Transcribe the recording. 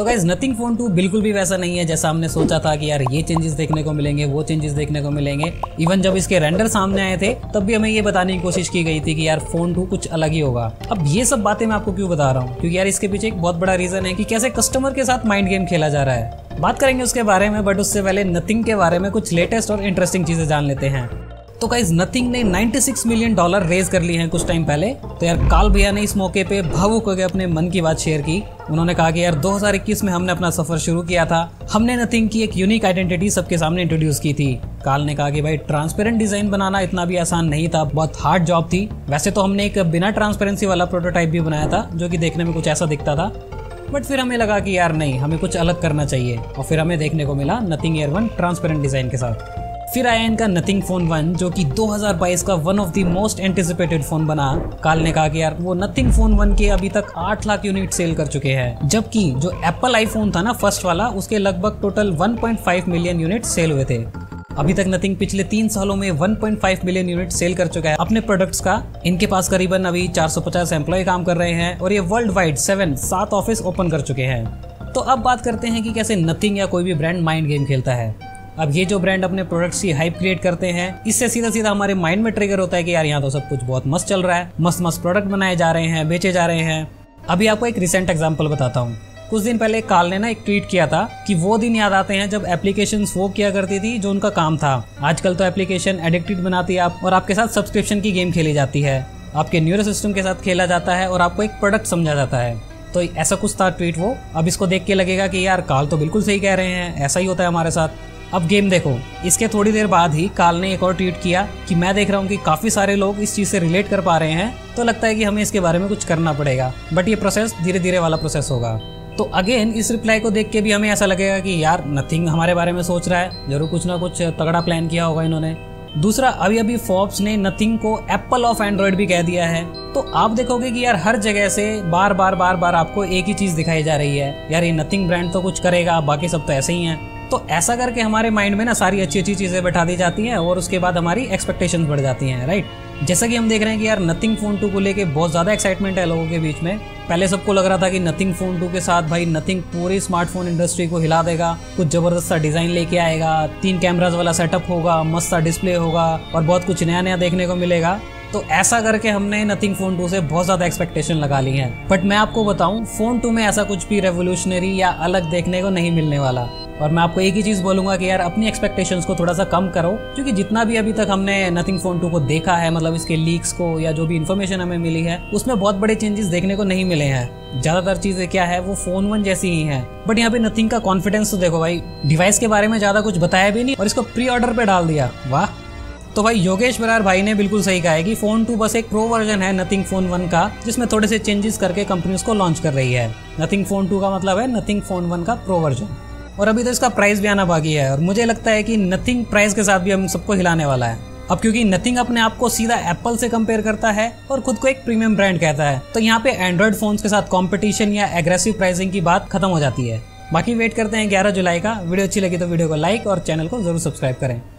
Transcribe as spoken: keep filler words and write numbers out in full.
तो guys nothing phone to बिल्कुल भी वैसा नहीं है जैसा हमने सोचा था कि यार ये चेंजेस देखने को मिलेंगे, वो चेंजेस देखने को मिलेंगे। इवन जब इसके रेंडर सामने आए थे तब भी हमें ये बताने की कोशिश की गई थी कि यार फोन टू कुछ अलग ही होगा। अब ये सब बातें मैं आपको क्यों बता रहा हूँ, क्योंकि यार इसके पीछे एक बहुत बड़ा रीजन है कि कैसे कस्टमर के साथ माइंड गेम खेला जा रहा है। बात करेंगे उसके बारे में, बट उससे पहले नथिंग के बारे में कुछ लेटेस्ट और इंटरेस्टिंग चीजें जान लेते हैं। तो गाइस नथिंग ने छियानवे मिलियन डॉलर रेज कर लिए हैं कुछ टाइम पहले। तो यार काल भैया ने इस मौके पे भावुक होकर अपने मन की बात शेयर की। उन्होंने कहा कि यार दो हज़ार इक्कीस में हमने अपना सफर शुरू किया था, हमने नथिंग की एक यूनिक आइडेंटिटी सबके सामने इंट्रोड्यूस की थी। काल ने कहा कि भाई ट्रांसपेरेंट डिजाइन बनाना इतना भी आसान नहीं था, बहुत हार्ड जॉब थी। वैसे तो हमने एक बिना ट्रांसपेरेंसी वाला प्रोटोटाइप भी बनाया था जो कि देखने में कुछ ऐसा दिखता था, बट फिर हमें लगा कि यार नहीं, हमें कुछ अलग करना चाहिए। और फिर हमें देखने को मिला Nothing Ear one transparent design के साथ। फिर आया इनका नथिंग फोन वन जो कि दो हज़ार बाईस का one of the most anticipated phone बना। काल ने कहा कि यार वो नथिंग फोन वन के अभी तक आठ लाख यूनिट सेल कर चुके हैं, जबकि जो एप्पल आईफोन था ना फर्स्ट वाला, उसके लगभग total one point five million unit sale हुए थे। अभी तक नथिंग पिछले तीन सालों में one point five million unit sale कर चुका है अपने प्रोडक्ट्स का। इनके पास करीबन अभी चार सौ पचास एम्प्लॉय काम कर रहे हैं और ये वर्ल्ड वाइड सेवन सात ऑफिस ओपन कर चुके हैं। तो अब बात करते हैं कि कैसे नथिंग या कोई भी ब्रांड माइंड गेम खेलता है। अब ये जो ब्रांड अपने प्रोडक्ट्स की हाइप क्रिएट करते हैं, इससे सीधा सीधा हमारे माइंड में ट्रिगर होता है कि यार यहाँ तो सब कुछ बहुत मस्त चल रहा है, मस्त मस्त प्रोडक्ट बनाए जा रहे हैं, बेचे जा रहे हैं। अभी आपको एक रिसेंट एग्जांपल बताता हूँ। कुछ दिन पहले काल ने ना एक ट्वीट किया था कि वो दिन याद आते हैं जब एप्लीकेशंस वो किया करती थी जो उनका काम था। आजकल तो एप्लीकेशन एडिक्टेड बनाती है आप, और आपके साथ सब्सक्रिप्शन की गेम खेली जाती है, आपके न्यूरो सिस्टम के साथ खेला जाता है और आपको एक प्रोडक्ट समझा जाता है। तो ऐसा कुछ था ट्वीट वो। अब इसको देख के लगेगा कि यार काल तो बिल्कुल सही कह रहे हैं, ऐसा ही होता है हमारे साथ। अब गेम देखो, इसके थोड़ी देर बाद ही काल ने एक और ट्वीट किया कि मैं देख रहा हूँ कि काफी सारे लोग इस चीज से रिलेट कर पा रहे हैं, तो लगता है कि हमें इसके बारे में कुछ करना पड़ेगा, बट ये प्रोसेस धीरे धीरे वाला प्रोसेस होगा। तो अगेन इस रिप्लाई को देख के भी हमें ऐसा लगेगा कि यार नथिंग हमारे बारे में सोच रहा है, जरूर कुछ ना कुछ तगड़ा प्लान किया होगा इन्होंने। दूसरा, अभी अभी फोर्ब्स ने नथिंग को एप्पल ऑफ एंड्रॉइड भी कह दिया है। तो आप देखोगे कि यार हर जगह से बार बार बार बार आपको एक ही चीज दिखाई जा रही है, यार ये नथिंग ब्रांड तो कुछ करेगा, बाकी सब तो ऐसे ही हैं। तो ऐसा करके हमारे माइंड में ना सारी अच्छी अच्छी चीजें बैठा दी जाती हैं और उसके बाद हमारी एक्सपेक्टेशंस बढ़ जाती हैं, राइट। जैसा कि हम देख रहे हैं कि यार नथिंग फोन टू को लेके बहुत ज्यादा एक्साइटमेंट है लोगों के बीच में। पहले सबको लग रहा था कि नथिंग फोन टू के साथ भाई नथिंग पूरी स्मार्टफोन इंडस्ट्री को हिला देगा, कुछ जबरदस्त सा डिजाइन लेके आएगा, तीन कैमराज वाला सेटअप होगा, मस्त सा डिस्प्ले होगा और बहुत कुछ नया नया देखने को मिलेगा। तो ऐसा करके हमने नथिंग फोन टू से बहुत ज्यादा एक्सपेक्टेशन लगा ली है। बट मैं आपको बताऊं, फोन टू में ऐसा कुछ भी रेवोल्यूशनरी या अलग देखने को नहीं मिलने वाला। और मैं आपको एक ही चीज बोलूंगा कि यार अपनी एक्सपेक्टेशंस को थोड़ा सा कम करो, क्योंकि जितना भी अभी तक हमने नथिंग फोन टू को देखा है, मतलब इसके लीक्स को या जो भी इन्फॉर्मेशन हमें मिली है, उसमें बहुत बड़े चेंजेस देखने को नहीं मिले हैं। ज्यादातर चीजें क्या है, वो फोन वन जैसी ही है। बट यहाँ पे नथिंग का कॉन्फिडेंस तो देखो भाई, डिवाइस के बारे में ज्यादा कुछ बताया भी नहीं और इसको प्री ऑर्डर पे डाल दिया, वाह। तो भाई योगेश बरार भाई ने बिल्कुल सही कहा है कि फोन टू बस एक प्रो वर्जन है नथिंग फोन वन का, जिसमें थोड़े से चेंजेस करके कंपनी उसको लॉन्च कर रही है। नथिंग फोन टू का मतलब है नथिंग फोन वन का प्रो वर्जन। और अभी तो इसका प्राइस भी आना बाकी है और मुझे लगता है कि नथिंग प्राइस के साथ भी हम सबको हिलाने वाला है। अब क्योंकि नथिंग अपने आप को सीधा एप्पल से कंपेयर करता है और खुद को एक प्रीमियम ब्रांड कहता है, तो यहाँ पे एंड्रॉइड फोन्स के साथ कंपटीशन या एग्रेसिव प्राइसिंग की बात खत्म हो जाती है। बाकी वेट करते हैं ग्यारह जुलाई का। वीडियो अच्छी लगी तो वीडियो को लाइक और चैनल को जरूर सब्सक्राइब करें।